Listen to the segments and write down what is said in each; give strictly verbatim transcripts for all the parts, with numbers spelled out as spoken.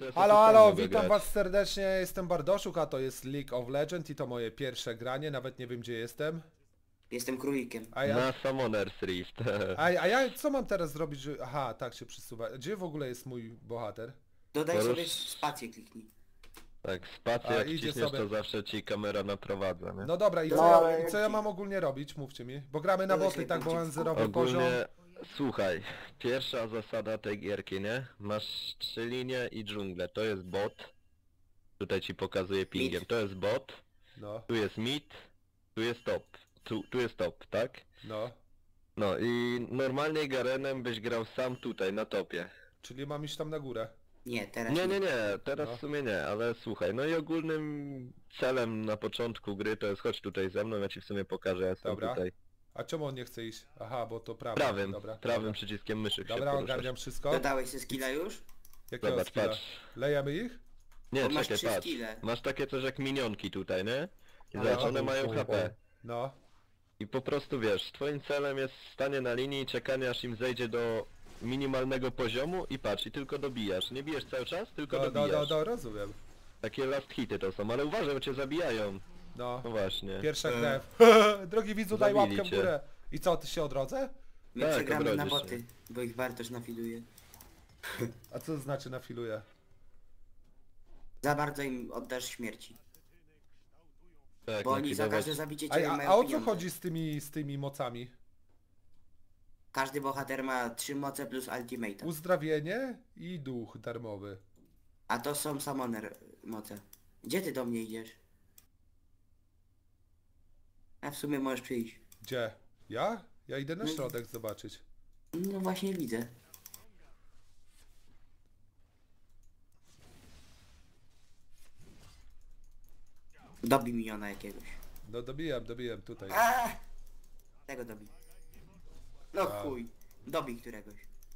to ja Halo, sobie halo, mogę witam grać. was serdecznie, jestem Bardoszuk, a to jest League of Legends i to moje pierwsze granie, nawet nie wiem gdzie jestem. Jestem królikiem. A ja, Na Summoner's Rift. a, a ja co mam teraz zrobić, że... Aha, tak się przesuwa. Gdzie w ogóle jest mój bohater? Dodaj Możesz- sobie spację, kliknij. Tak, spację A, jak idzie ciśniesz, sobie. to zawsze ci kamera naprowadza, nie? No dobra, i co, No, ja, ale i co jak ja ci- mam ogólnie robić? Mówcie mi. Bo gramy na Dodaj boty, sobie tak, bo punkcik mam w zerowy poziom. Ogólnie, słuchaj, pierwsza zasada tej gierki, nie? Masz trzy linie i dżunglę, to jest bot. Tutaj ci pokazuję pingiem, Mid. to jest bot. No, Tu jest mid, tu jest top. Tu, tu jest top, tak? no. No i normalnie Garenem byś grał sam tutaj, na topie. Czyli mam iść tam na górę. Nie, teraz Nie, nie, nie, teraz No. w sumie nie, ale słuchaj, no i ogólnym celem na początku gry to jest chodź tutaj ze mną, ja ci w sumie pokażę, ja jestem Dobra. tutaj A czemu on nie chce iść? Aha, bo to prawy. prawym, Dobra, prawym dobra. przyciskiem myszy się Dobra, poruszasz. ogarniam wszystko. Dodałeś sobie skilla już? Jakiego Zobacz, skilla? patrz. Lejemy ich? Nie, Bo masz czekaj, trzy patrz. skille. Masz takie coś jak minionki tutaj, nie? I Ale zobacz, one on- mają H P. No. I po prostu wiesz, twoim celem jest stanie na linii i czekanie aż im zejdzie do minimalnego poziomu i patrz, i tylko dobijasz. Nie bijesz cały czas, tylko Do, do, dobijasz. do, do, rozumiem. Takie last hity to są, ale uważaj, bo cię zabijają. No. No właśnie. Pierwsza E. krew. Drogi widzu, daj Zabili łapkę w cię. górę. I co, ty się odrodzę? My Tak, przegramy na obrodzisz boty, bo ich wartość nafiduje. A co to znaczy nafiluję? Za bardzo im oddasz śmierci. Tak, Bo oni za nafidować- każde zabicie A, ciebie a, mają a o co pieniądze. chodzi z tymi, z tymi mocami? Każdy bohater ma trzy moce plus ultimate. Uzdrawienie i duch darmowy. A to są summoner moce. Gdzie ty do mnie idziesz? A w sumie możesz przyjść. Gdzie? Ja? Ja idę na No. środek zobaczyć. No właśnie widzę. Dobij miniona jakiegoś. No dobijam, dobijam tutaj. Aaaa! Tego dobij. No A. chuj. Dobij któregoś.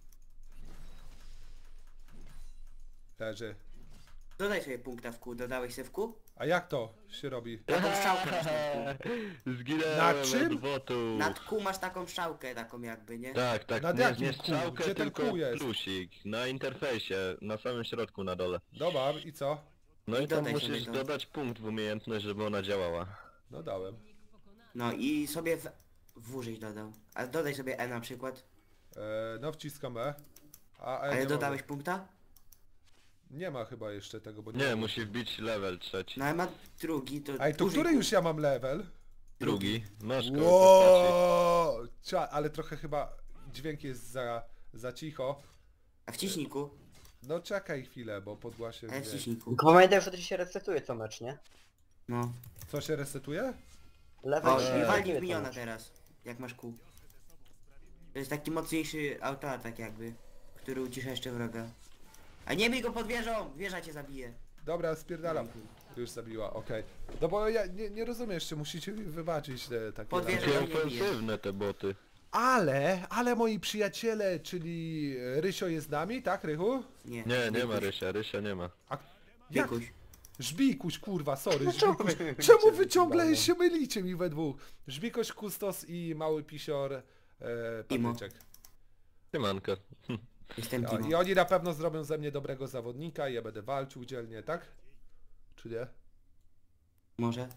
Leży. Dodaj sobie punkta w kół. Dodałeś sobie w kół? A jak to się robi? Taką strzałkę masz nad kół. Zginąłem Na czym? od botu. Nad kół masz taką strzałkę taką jakby, nie? Tak, tak, Nad nie, jakim nie kół? strzałkę, Gdzie ten tylko kół jest? plusik. Na interfejsie, na samym środku na dole. Dobra, i co? No i, I tam dodaj musisz sobie to. dodać punkt w umiejętność, żeby ona działała. No dałem. No i sobie w... włożyć dodał. A dodaj sobie E na przykład. E, no wciskam E. A, E Ale nie dodałeś mogę. punkta? Nie ma chyba jeszcze tego, bo nie, Nie, mogę. musi wbić level trzeci. No ale ma drugi, to... Ej, to użyj który kół. już ja mam level? Drugi. Masz koło Wow! Cia, ale trochę chyba dźwięk jest za, za cicho. A wciśnij kół. No czekaj chwilę, bo podgłasie Ale dźwięk. wciśnij kół. Tylko pamiętaj, że to ci się resetuje co mecz, nie? No. Co się resetuje? Level O, ci i resetuje walnij co w miniona mecz. teraz. Jak masz kół. To jest taki mocniejszy autoatak jakby. Który ucisza jeszcze wroga. A nie bij go pod wieżą! Wieża cię zabije. Dobra, spierdalam. Już zabiła, okej. No bo ja nie, nie rozumiem jeszcze, musicie mi wybaczyć te takie... Podwierzę. lata. Takie nie bije. ofensywne te boty. Ale, ale moi przyjaciele, czyli Rysio jest z nami, tak Rychu? Nie. Nie, nie ma Wikuś. Rysia, Rysia nie ma. A jak? Wikuś. Żbikuś, kurwa, sorry, No czemu Żbikuś. wy mylicie Czemu wy mi ciągle chyba, no? się mylicie mi we dwóch? Żbikoś, Kustos i mały pisior e, Timo. Patyczek. Siemanko. Jestem O, Timo. I oni na pewno zrobią ze mnie dobrego zawodnika i ja będę walczył dzielnie, tak? Czy nie? Może?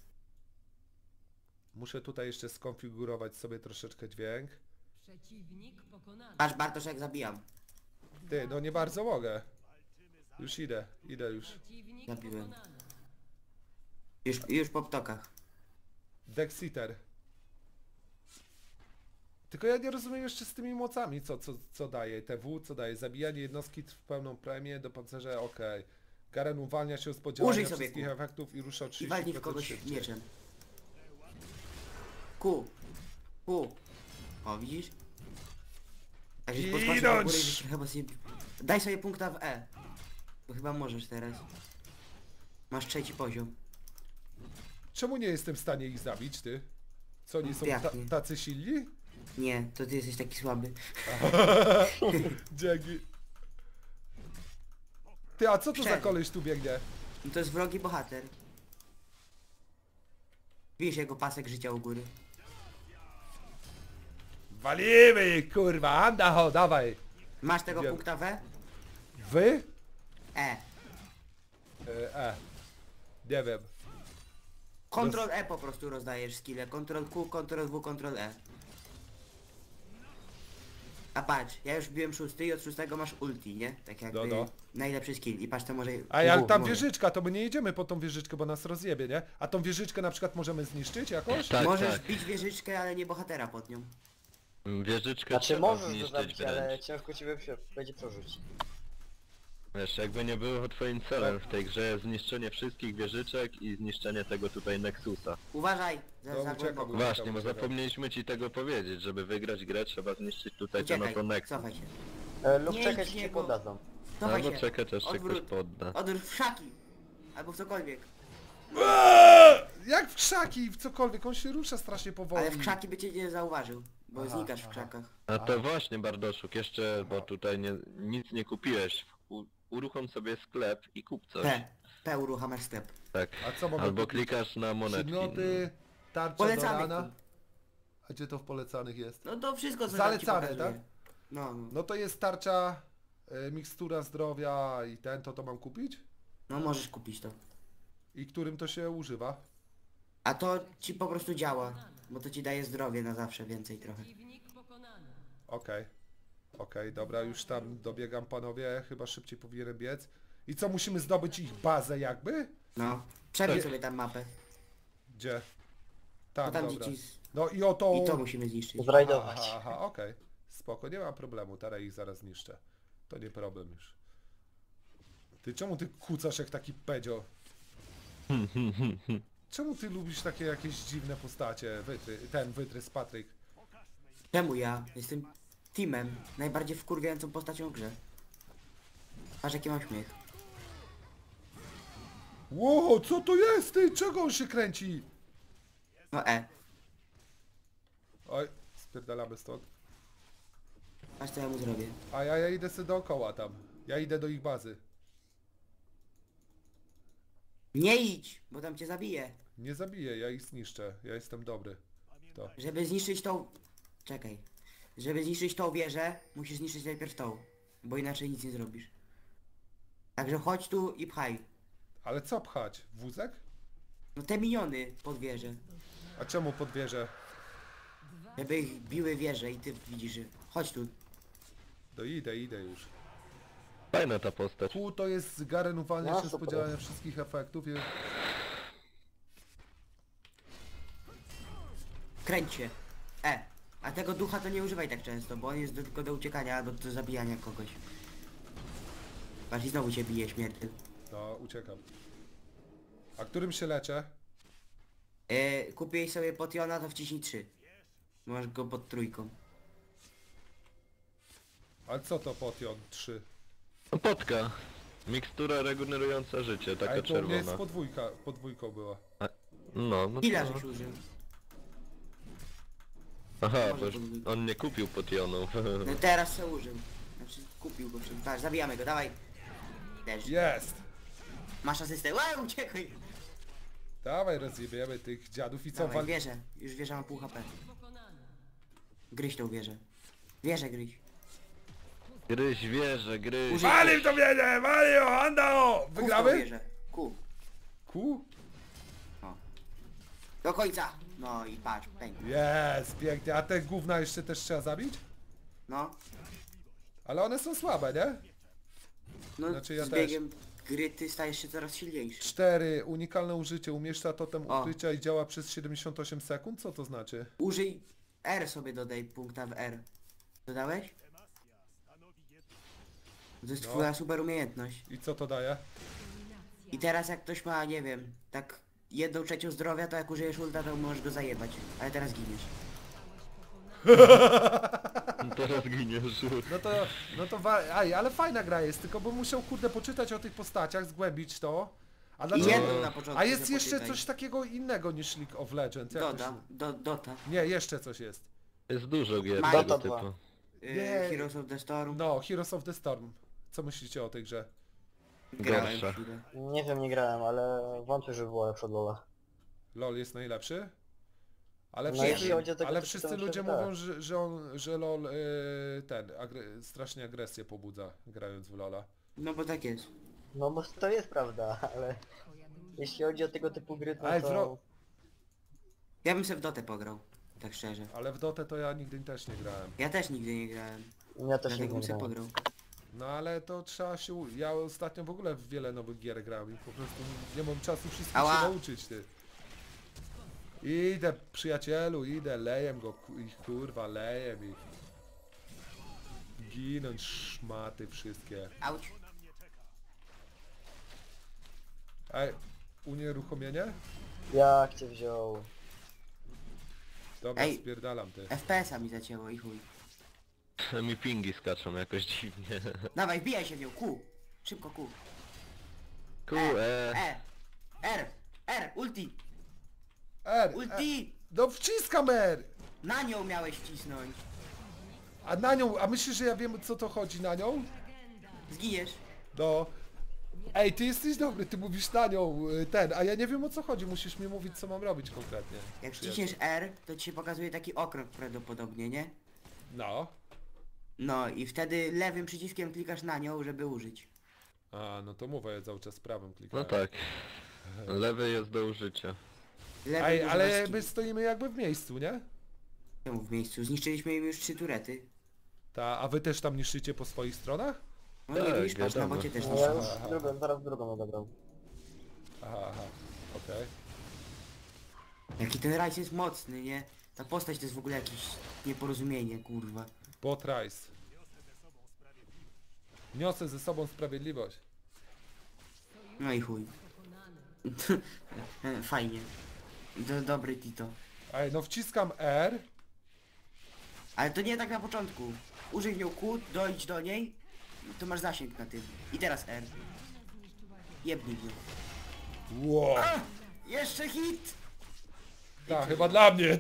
Muszę tutaj jeszcze skonfigurować sobie troszeczkę dźwięk. Przeciwnik pokonany. Patrz Bartosz jak zabijam. Ty, no nie bardzo mogę. Już idę, idę już. Przeciwnik Zabiłem. pokonany. Już, już po ptokach. Dexiter. Tylko ja nie rozumiem jeszcze z tymi mocami, co, co, co daje T W, co daje zabijanie jednostki w pełną premię do pancerza, okej. Garen uwalnia się z podziałania Użyj sobie wszystkich kół. efektów i rusza I trzydzieści walnij w procent kogoś szybciej. mieczem. Ku. Ku. O, widzisz? Tak, żeś podskoczył do Ginąć! góry i żeś chyba sobie... Daj sobie punkta w E. Bo chyba możesz teraz. Masz trzeci poziom. Czemu nie jestem w stanie ich zabić, ty? Co, oni są Jak ta, nie? tacy silni? Nie, to ty jesteś taki słaby. Dzięki. Ty, a co to za Przed. koleś tu biegnie? No to jest wrogi bohater. Widzisz jego pasek życia u góry. Walimy, kurwa, anda ho, dawaj. Masz tego Wiem. punkta w E? Wy? E. E, e. Nie wiem. Ctrl E po prostu rozdajesz skille. Ctrl Q, Ctrl W, Ctrl E. A patrz, ja już biłem szósty i od szóstego masz ulti, nie? Tak jakby No, no. najlepszy skill. I patrz, to może... A ale U, tam może. wieżyczka, to my nie jedziemy po tą wieżyczkę, bo nas rozjebie, nie? A tą wieżyczkę na przykład możemy zniszczyć jakoś? Tak, Możesz tak. bić wieżyczkę, ale nie bohatera pod nią. Wieżyczkę Znaczy trzeba możesz to zniszczyć zabić, ale wręcz. ciężko ci się będzie przerzucić. Wiesz, jakby nie było twoim celem w tej grze jest zniszczenie wszystkich wieżyczek i zniszczenie tego tutaj Nexusa. Uważaj! Za, No, za uciekam, głęboko. uciekam. Właśnie, bo zapomnieliśmy ci tego powiedzieć, żeby wygrać grę trzeba zniszczyć tutaj ten Uciekaj, oto Nexus. cofaj się. E, lub Nie czekać idź ci się niego. poddadzą. Cofaj Albo się. czekać aż się ktoś Odwrót. podda. Odwrót w szaki! Albo w cokolwiek. Eee! Jak w krzaki, w cokolwiek, on się rusza strasznie powoli. Ale w krzaki by cię nie zauważył. Bo Aha, znikasz w aha. krzakach. A to właśnie Bardoszuk, jeszcze, bo tutaj nie, nic nie kupiłeś. U, uruchom sobie sklep i kup coś. P. P uruchamiasz sklep. Tak. A co mogę Albo kupić? klikasz na monetki. Przedmioty, tarcza do Polecamy rana. kup. A gdzie to w polecanych jest? No to wszystko co Zalecane, tam ci pokazuje. tak? No, no. No to jest tarcza, y, mikstura zdrowia i ten, to to mam kupić? No możesz kupić to. I którym to się używa? A to ci po prostu działa. Bo to ci daje zdrowie na zawsze więcej trochę. Przeciwnik pokonany. Okej. Okej, dobra, już tam dobiegam panowie, chyba szybciej powinienem biec. I co, musimy zdobyć ich bazę jakby? No. Przebij Tak. sobie tam mapę. Gdzie? No Tam, tam gdzie dobra. ci... z- No i oto... I to musimy zniszczyć. Zrajdować. Aha, aha, okej. Spoko, nie ma problemu, teraz ich zaraz zniszczę. To nie problem już. Ty, czemu ty kucasz jak taki pedzio? Czemu ty lubisz takie jakieś dziwne postacie? Wytry, ten wytrys Patryk. Czemu ja? Jestem teamem. Najbardziej wkurwiającą postacią w grze. Patrz jaki mam śmiech. Ło, co to jest ty? Czego on się kręci? No E. Oj, spierdalamy stąd. Patrz co ja mu zrobię. A ja, ja idę sobie dookoła tam. Ja idę do ich bazy. Nie idź, bo tam cię zabiję. Nie zabiję, ja ich zniszczę. Ja jestem dobry. To. Żeby zniszczyć tą... Czekaj. Żeby zniszczyć tą wieżę, musisz zniszczyć najpierw tą. Bo inaczej nic nie zrobisz. Także chodź tu i pchaj. Ale co pchać? Wózek? No te miniony pod wieżę. A czemu pod wieżę? Żeby ich biły wieże i ty widzisz, że... Chodź tu. To idę, idę już. Fajna ta postać. Q to jest Garen uwalnia No, się z super. podziałania wszystkich efektów i... Kręć się. E. A tego ducha to nie używaj tak często, bo on jest do, tylko do uciekania albo do zabijania kogoś. Patrz i znowu cię bije śmiertel. No, uciekam. A którym się leczę? E, kupiłeś sobie potiona, to wciśnij trzy. Masz go pod trójką. Ale co to potion? trzy. No, potka. Mikstura regenerująca życie, taka Ale to u mnie jest czerwona. podwójka, podwójką była. No, no Ile to... żeś użył? Aha, Może bo już podwójka. on nie kupił potionów. No teraz se użył. Znaczy kupił go przed... Patrz, zabijamy go, dawaj. Też. Jest! Masz asystę. Łe, uciekaj! Dawaj, rozjebiemy tych dziadów i co? Dawaj, Wal... wieżę. Już wieża ma pół H P. Pokonany. Gryź tą wieżę. Wieżę gryź. Gryź wieże, gryź. Użyj- Wali w to wieżę! Wali ją! Ando! Kół w tą Wygramy? wieżę. Kół. Q? Do końca. No i patrz, pęk. Jest, pięknie. A te gówna jeszcze też trzeba zabić? No. Ale one są słabe, nie? No Znaczy ja z też. biegiem gry ty stajesz się coraz silniejszy. cztery. Unikalne użycie. Umieszcza totem O. ukrycia i działa przez siedemdziesiąt osiem sekund. Co to znaczy? Użyj R sobie dodaj punkta w R. Dodałeś? To jest No. twoja super umiejętność. I co to daje? I teraz jak ktoś ma, nie wiem, tak jedną trzecią zdrowia, to jak użyjesz ulta, to możesz go zajebać. Ale teraz giniesz. Teraz giniesz. No to, no to wa- aj, ale fajna gra jest, tylko bym musiał kurde poczytać o tych postaciach, zgłębić to. A I dlaczego? jedną na początku A jest sobie jeszcze poczytaj. coś takiego innego niż League of Legends. Jak to Doda, się... do, Dota. Nie, jeszcze coś jest. Jest dużo gier Dota tego dwa. typu. Yy, Nie. Heroes of the Storm. No, Heroes of the Storm. Co myślicie o tej grze? Grałem Gorsza. chwilę. Nie wiem, nie grałem, ale wątpię, żeby było lepsze od Lola. LoL jest najlepszy? Ale No, wszyscy, jeśli chodzi o tego, ale co wszyscy czytam, ludzie to tak. mówią, że, że, on, że LoL y, ten, agre, strasznie agresję pobudza grając w LoLa. No bo tak jest. No bo to jest prawda, ale jeśli chodzi o tego typu gry, no Ej, to... wro- Ja bym se w Dotę pograł. Tak szczerze. Ale w Dotę to ja nigdy też nie grałem. Ja też nigdy nie grałem. Ja też Dlatego nie bym se grałem. pograł. No ale to trzeba się... u- Ja ostatnio w ogóle w wiele nowych gier gram i po prostu nie mam czasu wszystkich Ała. się nauczyć, ty. Idę, przyjacielu, idę, lejem go, ku- ich kurwa, lejem ich. Ginąć szmaty wszystkie. Auć. Ej, unieruchomienie? Jak cię wziął? Dobra, Ej. spierdam ty. F P S-a mi zacięło i chuj. Mi pingi skaczą jakoś dziwnie. Dawaj, wbijaj się w nią, Q. Szybko Q. Ku, E, e. E, R, R, ulti, R, e, ulti! no wciskam R! Na nią miałeś wcisnąć. A na nią, a myślisz, że ja wiem co to chodzi na nią? Zginiesz. No. Ej, ty jesteś dobry, ty mówisz na nią y, ten, a ja nie wiem o co chodzi, musisz mi mówić co mam robić konkretnie. Jak Przyjaciel. wciśniesz R, to ci się pokazuje taki okrąg prawdopodobnie, nie? No. No i wtedy lewym przyciskiem klikasz na nią, żeby użyć. A, no to mówię, ja cały czas prawym klikam. No tak. Lewy jest do użycia. Lewym Ej, używasz ale skill. my stoimy jakby w miejscu, nie? Czemu w miejscu? Zniszczyliśmy im już trzy turety. Ta, a wy też tam niszczycie po swoich stronach? No nie Tak, widzisz, patrz, na wiadomo. bocie też No ja niszczą. już drugą, zaraz drugą odegram. Aha, aha, okej. Jaki ten rajs jest mocny, nie? Ta postać to jest w ogóle jakieś nieporozumienie, kurwa. Bot Rise. Niosę ze sobą sprawiedliwość. No i chuj. Fajnie. Do, dobry Tito. Ej, no wciskam R. Ale to nie tak na początku. Użyj w nią Q, dojdź do niej, to masz zasięg na tym. I teraz R. Jebnij w nią. Wow. Jeszcze hit! Tak, chyba dla mnie.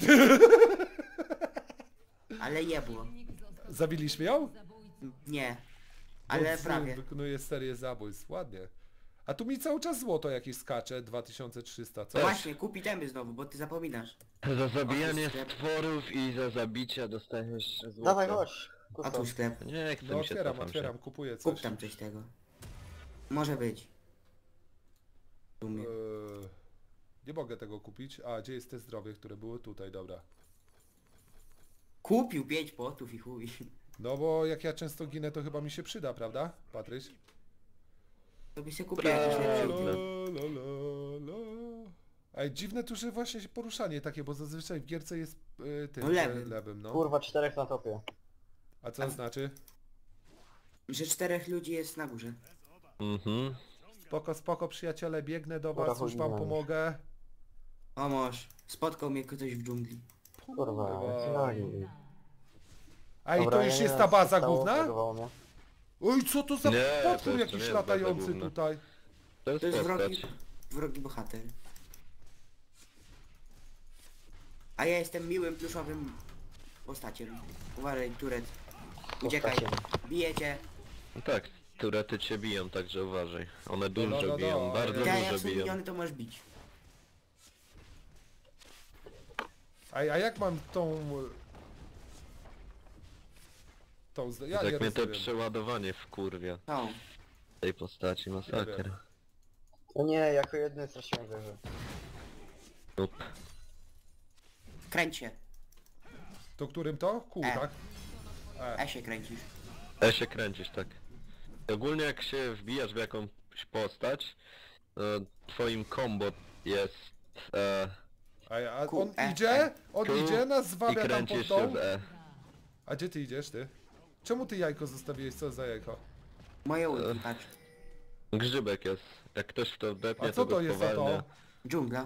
Ale jebło. Zabiliśmy ją? Nie. Ale Bot prawie. wykonuje serię zabójstw, ładnie. A tu mi cały czas złoto jakieś skacze, dwa tysiące trzysta, co? No właśnie, kup itemy znowu, bo ty zapominasz. Za zabijanie Otóż sklep. stworów i za zabicia dostajesz złoto. Dawaj, chodź. A Kustom. tu sklep. Nie chcę No mi się, otwieram, cofam otwieram, się. kupuję coś. Kup tam coś tego. Może być. W sumie. Eee, nie mogę tego kupić. A, gdzie jest te zdrowie, które były tutaj, dobra. Kupił pięć potów i chuj. No bo jak ja często ginę, to chyba mi się przyda, prawda, Patryś? To by się kupił jakiś lepszy La, item. la, la, la. Ej, dziwne tu, że właśnie się poruszanie takie, bo zazwyczaj w gierce jest y, tym, No lewym. e, lewym, no. Kurwa, czterech na topie. A co to znaczy? Że czterech ludzi jest na górze. Mhm. Spoko, spoko, przyjaciele, biegnę do Dobra, was, już wam chodźmy. pomogę. O moż, spotkał mnie ktoś w dżungli. Kurwa, Kurwa. jak Ej, Dobra, to ja już nie jest wiem, ta co się baza stało, główna? zareagowało mnie. Oj, co to za Nie, to potwór jeszcze nie jakiś jest baza latający główna. tutaj? To jest To jest postać. wrogi, wrogi bohater. A ja jestem miłym, pluszowym postaciem. Uważaj, turet. Uciekaj. Postaciem. Bijecie. No tak, turety cię biją, także uważaj. One no, dużo no, biją, no, bardzo ale- Ja jak dużo są biją. miniony, to możesz bić. Ej, a jak mam tą... Tą... z- Ja nie Tak mnie to rozumiem. przeładowanie wkurwia Tą. tej postaci, Nie masakra. No nie, jako jedyny straciłem wieżę. Up. Kręć się. To którym to? Kół, E. tak? E. E się kręcisz. E się kręcisz, tak. Ogólnie jak się wbijasz w jakąś postać, to twoim combo jest e, Ej, a Kół, on e, idzie? e. On kół idzie, nas i zwabia tam pod kręcisz się tą? w E. A gdzie ty idziesz, ty? Czemu ty jajko zostawiłeś? Co za jajko? Moje ulti, patrz. Grzybek jest. Jak ktoś w to wdepnie, A co to to jest za to? spowalnia. Dżungla.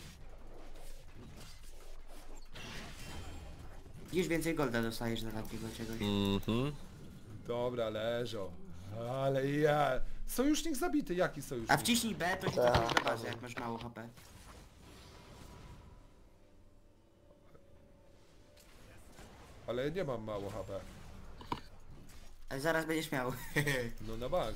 Widzisz, więcej golda dostajesz za takiego czegoś. Mhm. Dobra, leżą. Ale ja... Sojusznik zabity, jaki sojusznik? A wciśnij B, to się Tak. cofasz do bazy, jak masz mało H P. Ale ja nie mam mało H P. Ale zaraz będziesz miał. No na bank.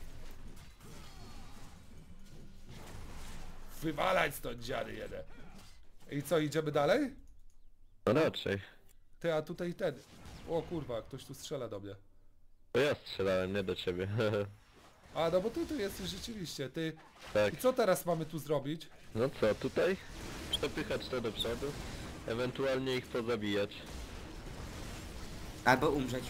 Wywalać stąd dziady jeden. I co, idziemy dalej? No raczej. Ty, a tutaj ten... O kurwa, ktoś tu strzela do mnie. To ja strzelałem, nie do ciebie. A, no bo ty tu jesteś rzeczywiście, ty... Tak. I co teraz mamy tu zrobić? No co, tutaj? Przepychać to do przodu. Ewentualnie ich pozabijać. Albo umrzeć.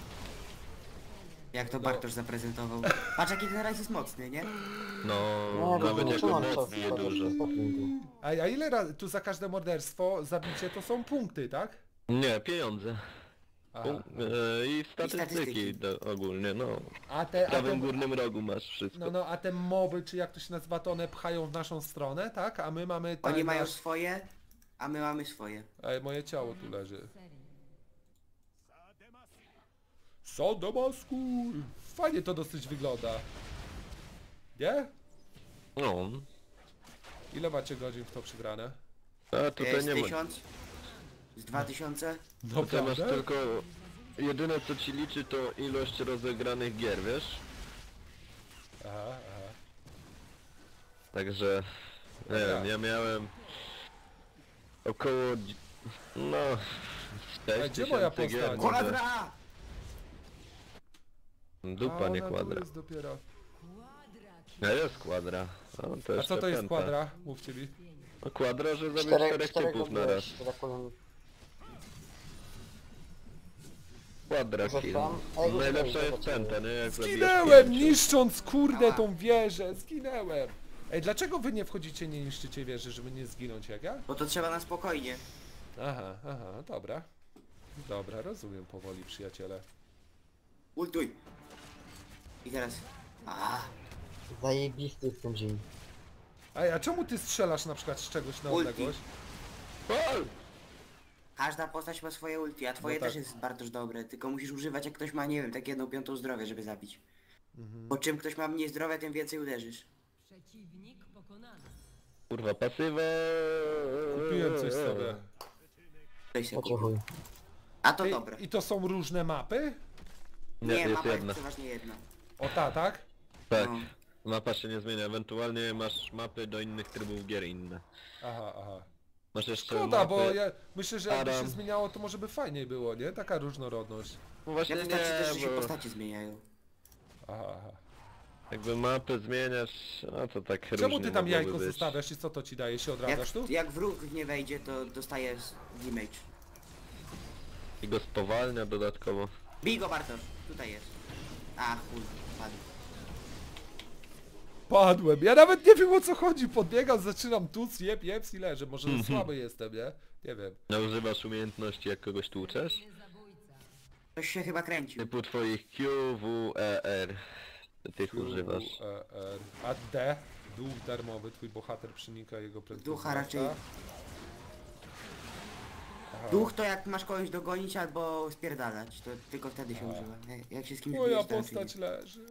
Jak to Bartosz zaprezentował. Patrz jaki ten rajs jest mocny, nie? No, No, nawet no, jako trzymam mocniej to, dużo. to, to, to, A, a ile razy, tu za każde morderstwo, zabicie to są punkty, tak? Nie, pieniądze. Aha. Punk- e, I statystyki, statystyki. do, ogólnie, no. A te, W a te, prawym górnym rogu masz wszystko. no, no, a te moby, czy jak to się nazywa, to one pchają w naszą stronę, tak? A my mamy... Oni tam mają nasz- swoje, a my mamy swoje. Ej, moje ciało tu leży. Sodomasku! Fajnie to dosyć wygląda. Nie? No, Ile macie godzin w to przygrane? a tutaj Jest nie ma. tysiąc? Z dwa tysiące? No Tutaj masz prawda? tylko... Jedyne co ci liczy to ilość rozegranych gier, wiesz? Aha, aha. Także... Nie Dobra. wiem, ja miałem... Około... dzi- No... A sześć gdzie moja tysięcy gier postać? może. Kwadra! Dupa, A nie ona tu kwadra. jest dopiero. A jest kwadra. O, to A jeszcze co to jest pęta. kwadra? Mówcie mi. No kwadra, że zabić Czterech, czterech czterech typów na robiłeś, raz. że tak powiem. Kwadra Został? kill. A jak Najlepsza ustawić, jest zobaczymy. pęta, nie? Jak zabijasz Zginęłem, pięciu. niszcząc kurde Ała. tą wieżę, zginęłem. Ej, dlaczego wy nie wchodzicie, nie niszczycie wieży, żeby nie zginąć jak ja? Bo to trzeba na spokojnie. Aha, aha, dobra. Dobra, rozumiem powoli, przyjaciele. Ultuj. I teraz... A, Zajebisty jest ten Jim. Ej, a czemu ty strzelasz na przykład z czegoś na Ulti. odległość? Ol! każda postać ma swoje ulti, a twoje No tak. też jest bardzo dobre. Tylko musisz używać jak ktoś ma, nie wiem, tak jedną piątą zdrowia, żeby zabić. Mhm. Po czym ktoś ma mniej zdrowia, tym więcej uderzysz. Przeciwnik pokonany. Kurwa, pasywa. Kupiłem coś sobie. Ktoś się Po co kupił. chuj. A to Ej, dobre. i to są różne mapy? Nie, Nie, jest mapa jedna. jest przeważnie jedna. O ta, tak? Tak. No. Mapa się nie zmienia, ewentualnie masz mapy do innych trybów gier inne. Aha, aha. Masz jeszcze Szkoda, mapy... bo ja myślę, że jakby się Adam. zmieniało, to może by fajniej było, nie? Taka różnorodność. No właśnie Ja nie, wystarczy też, że się bo postacie zmieniają. Aha, aha. jakby mapy zmieniasz, no to tak różnie Czemu ty tam mogłoby jajko być. zostawiasz i co to ci daje? Się Jak, odradzasz tu? jak wróg nie wejdzie, to dostaje damage. I go spowalnia dodatkowo. Bij go Bartosz, tutaj jest. A chuj, padł. Padłem. Ja nawet nie wiem o co chodzi. Podbiegam, zaczynam tuc, jeb, jeb i leżę. Może Mhm. słaby jestem, nie? Nie wiem. No używasz umiejętności jak kogoś tłuczesz? Zabójca. Ktoś się chyba kręcił. Typu twoich Q, W, E, R. Ty tych używasz. U, e, e. A D? Duch darmowy. Twój bohater przenika jego prędkość. Ducha raczej. wzrasta. Aha. Duch to jak masz kogoś dogonić albo spierdalać, to tylko wtedy się używa. Jak- Jak się z kimś Moja bijesz, to raczej postać nie. leży.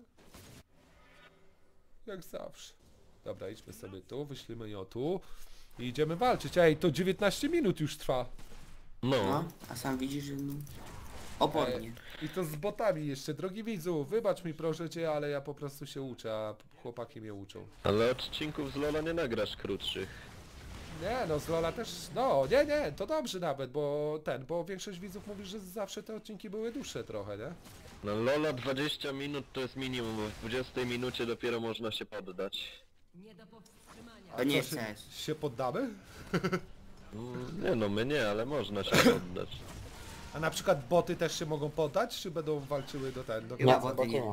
Jak zawsze. Dobra, idźmy sobie tu, wyślimy ją tu. I idziemy walczyć. Ej, to dziewiętnaście minut już trwa. No. No, a sam widzisz, że no... Opornie. Ej, I to z botami jeszcze. Drogi widzu, wybacz mi proszę cię, ale ja po prostu się uczę, a chłopaki mnie uczą. Ale odcinków z Lola nie nagrasz krótszych. Nie, no z Lola też, no nie, nie, to dobrze nawet, bo ten, bo większość widzów mówi, że zawsze te odcinki były dłuższe trochę, nie? No Lola dwadzieścia minut to jest minimum, bo w dwudziestej minucie dopiero można się poddać. Nie do powstrzymania. To nie Co, jest się, C S. się poddamy? Mm, Nie no, my nie, ale można się poddać. A na przykład boty też się mogą poddać, czy będą walczyły do ten, do Chyba Nie, boty bo nie. nie.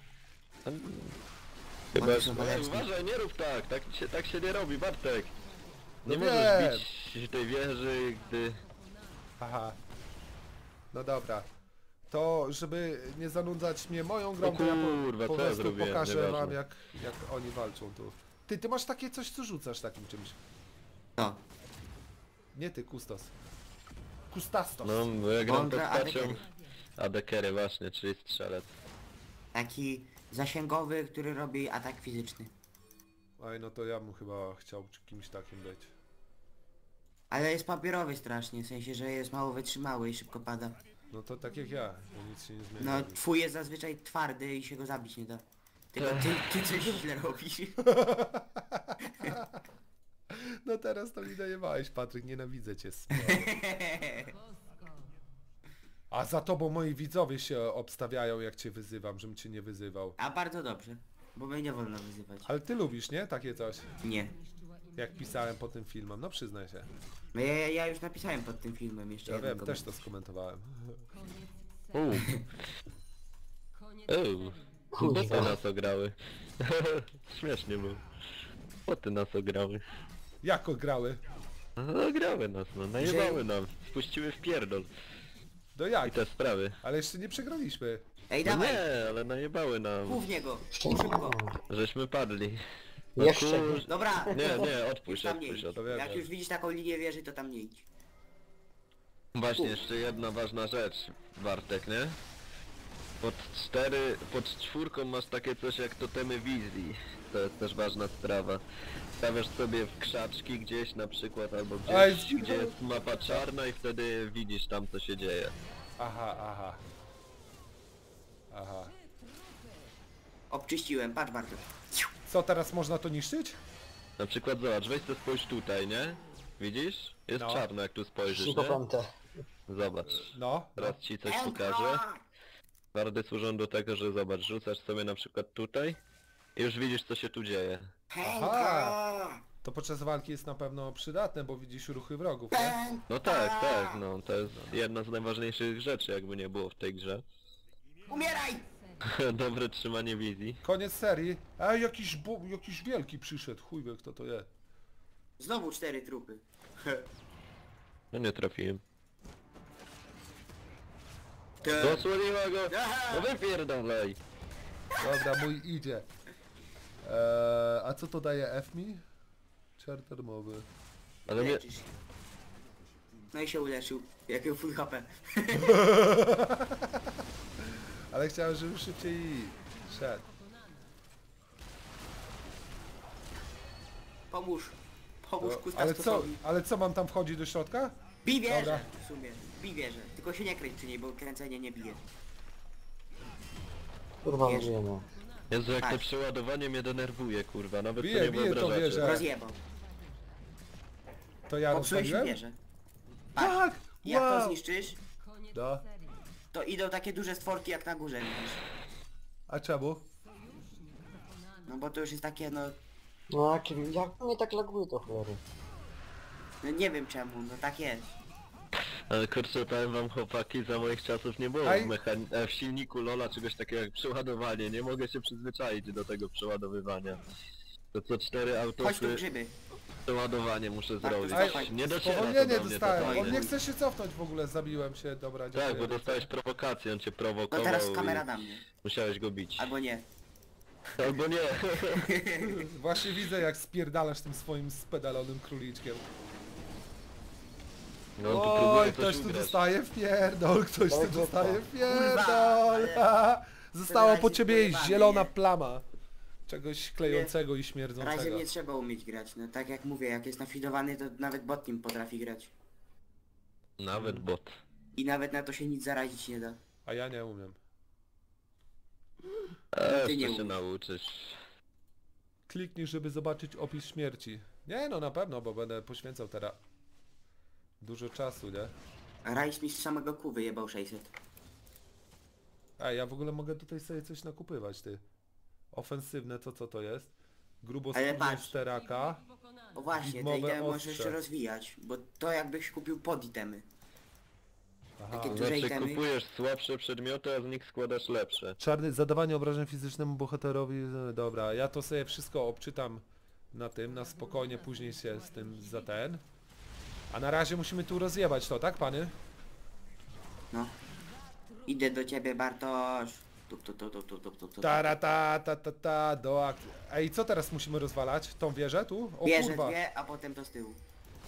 Chyba, Boty są że... waleczne. Uważaj, nie rób tak, tak się, tak się nie robi, Bartek. Nie No możesz wiem. bić tej wieży, gdy... Aha. No dobra. To, żeby nie zanudzać mnie moją grą, O to ja kurwa, po, po co ja prostu zrobiłem? pokażę Nieważne. wam, jak, jak oni walczą tu. Ty, ty masz takie coś, co rzucasz takim czymś. To. Nie ty, Kustos. Kustastos. No, bo ja gram Kontra postacią... Adekery. Adekery właśnie, czyli strzelec. Taki zasięgowy, który robi atak fizyczny. Oj, no to ja bym chyba chciał kimś takim być. Ale jest papierowy strasznie, w sensie, że jest mało wytrzymały i szybko pada. No to tak jak ja, bo nic się nie zmienia. No twój jest zazwyczaj twardy i się go zabić nie da. Tylko ty, ty coś źle robisz. No teraz to mi dajewałeś, Patryk, nienawidzę cię. Bosko. A za tobą moi widzowie się obstawiają, jak cię wyzywam, żebym cię nie wyzywał. A bardzo dobrze. Bo mnie nie wolno wyzywać. Ale ty lubisz, nie? Takie coś. Nie. Jak pisałem po tym filmem, no przyznaj się. No ja, ja- ja już napisałem pod tym filmem jeszcze Ja jeden wiem, też komentarz. to skomentowałem. Koniec serii. Uuu, Koniec uuu. Kurwa. Boty nas ograły. Śmiesznie było. Boty nas ograły. Jak grały? No ograły nas, no. Najebały nam. Spuściły w pierdol. No I jak? te sprawy. Ale jeszcze nie przegraliśmy. Ej, No dawaj! nie, ale najebały nam. Kłów niego! Szybko! Żeśmy padli. No Jeszcze kur... Dobra! Nie, nie, Już odpuść, tam nie odpuść, idź. odpuść. wiem, Jak wiem. już widzisz taką linię wieży, to tam nie idź. Właśnie, jeszcze jedna ważna rzecz, Bartek, nie? Pod cztery, pod czwórką masz takie coś jak totemy wizji. To jest też ważna sprawa. Stawiasz sobie w krzaczki gdzieś na przykład, albo gdzieś, Ej, gdzie jest mapa czarna i wtedy widzisz tam co się dzieje. Aha, aha. Aha. Obczyściłem, patrz bardzo. Co, teraz można to niszczyć? Na przykład zobacz, weź to spójrz tutaj, nie? Widzisz? Jest No. czarno jak tu spojrzysz, nie? Psychopantę. Zobacz. No. Teraz ci coś pokażę. Wardy służą do tego, że zobacz, rzucasz sobie na przykład tutaj i już widzisz co się tu dzieje. Pęka! To podczas walki jest na pewno przydatne, bo widzisz ruchy wrogów, nie? No tak, tak, no to jest jedna z najważniejszych rzeczy jakby nie było w tej grze. Umieraj! Dobre trzymanie wizji. Koniec serii. Ej, jakiś, bo, jakiś wielki przyszedł. Chuj wie kto to jest. Znowu cztery trupy. No nie trafiłem. Te- Dosłoniła go! Aha! No wypierdolaj! Dobra, mój idzie. Eee, a co to daje F mi? Charter mowy. Ale mnie... Leczysz. No i się uleczył. Jakie full H P. Ale chciałem, żeby szybciej szedł. Pomóż. Pomóż No, kusta ale co, stosowi. ale co, mam tam wchodzić do środka? Bij wieżę Dobra. w sumie. Bij wieżę. Tylko się nie kręć przy niej, bo kręcenie nie bije. Kurwa Wiesz. mówimy. Jezu, jak to Tak. przeładowanie mnie denerwuje, kurwa, nawet Bije, to nie bije to wyobrażacie. wieżę. Rozjebał. To ja Popsułeś rozwaliłem? wieżę. Tak! Jak to Wow! zniszczysz, Koniec No. serii. to idą takie duże stworki jak na górze, widzisz. A czemu? No bo to już jest takie, no... No jak, jak mnie tak laguje to cholery. No nie wiem czemu, no tak jest. Ale kurczę, powiem wam chłopaki, za moich czasów nie było Aj. w, mechan- e, w silniku Lola czegoś takiego jak przeładowanie, nie mogę się przyzwyczaić do tego przeładowywania. To co cztery Chodź tu autosy grzyby. przeładowanie muszę Tak, zrobić. to cofaj. Nie dociera to Spowolnienie do mnie dostałem. totalnie. On nie chce się cofnąć w ogóle, zabiłem się, dobra, dziękuję. Tak, bo dostałeś prowokację, on cię No prowokował teraz kamera i na mnie. musiałeś go bić. Albo nie. Albo nie. Właśnie widzę jak spierdalasz tym swoim spedalonym króliczkiem. No on tu Oj, próbuje ktoś coś tu ugrać. dostaje w pierdol, ktoś tu Oj, dostaje w Kurwa, pierdol. ale- Została razie po ciebie pojebany, zielona nie? plama. Czegoś klejącego i Razem śmierdzącego. nie trzeba umieć grać, no tak jak mówię, jak jest nafidowany, to nawet bot nim potrafi grać. Nawet bot. I nawet na to się nic zarazić nie da. A ja nie umiem. Eee, Ty nie chcę się umiesz. nauczyć. Kliknij, żeby zobaczyć opis śmierci. Nie no, na pewno, bo będę poświęcał teraz dużo czasu, nie? Rajs mi z samego kół wyjebał sześćset. Ej, ja w ogóle mogę tutaj sobie coś nakupywać, ty. Ofensywne, to co to jest? Grubo Ale skórny patrz. czteraka. O właśnie, te Widmowe itemy możesz ostrze. jeszcze rozwijać, bo to jakbyś kupił pod itemy. Aha. Takie To duże znaczy itemy. kupujesz słabsze przedmioty, a z nich składasz lepsze. Czarny, zadawanie obrażeń fizycznemu bohaterowi, e, dobra, ja to sobie wszystko obczytam na tym, na spokojnie, później się z tym za ten. A na razie musimy tu rozjebać to, tak pany? No. Idę do ciebie, Bartosz. Tup, tup, tup, tup, tup, tup, tup, tup. Tara ta ta ta ta do akcji. Ej, co teraz musimy rozwalać? Tą wieżę tu? O Bierze kurwa. dwie, a potem to z tyłu.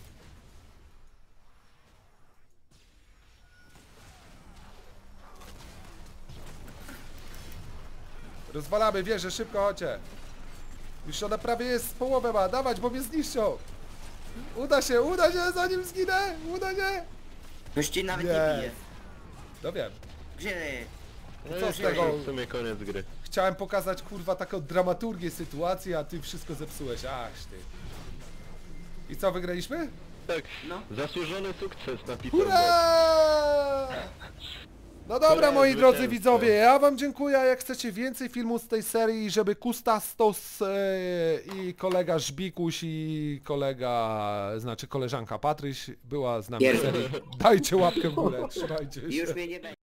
Rozwalamy wieżę, szybko chodźcie. Już ona prawie jest, połowę ma, dawać, bo mnie zniszczą. Uda się, uda się, zanim zginę, uda się. Ktoś ci nawet nie Nie. bije. No wiem. Grzyby. No co i z to tego? jest w sumie koniec gry. Chciałem pokazać kurwa taką dramaturgię sytuacji, a ty wszystko zepsułeś, aż ty. I co, wygraliśmy? Tak, No. zasłużony sukces napisał bot. Hurra! No dobra, moi Jezu, drodzy ciężko. widzowie, ja wam dziękuję, a jak chcecie więcej filmów z tej serii, żeby Kustastos e, i kolega Żbikuś i kolega, znaczy koleżanka Patryś była z nami w Pierdol. serii, dajcie łapkę w górę, trzymajcie się. Już mnie nie będzie.